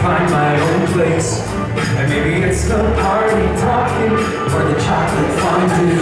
find my own place. And maybe it's the party talking or the chocolate fondue.